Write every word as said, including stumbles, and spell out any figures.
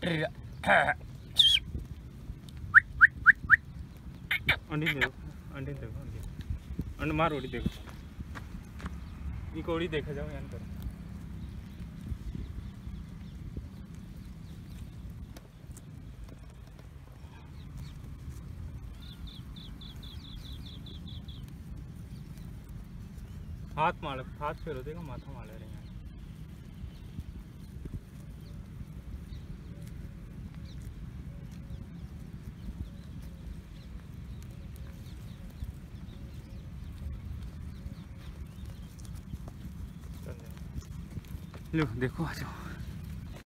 अंडी देखो अंडी देखो अंडी अंड मार उड़ी देखो ये कोड़ी देखा जाओ यान कर हाथ मार हाथ फेरो देखो माथा मार रहे हैं लो देखो आ जाओ।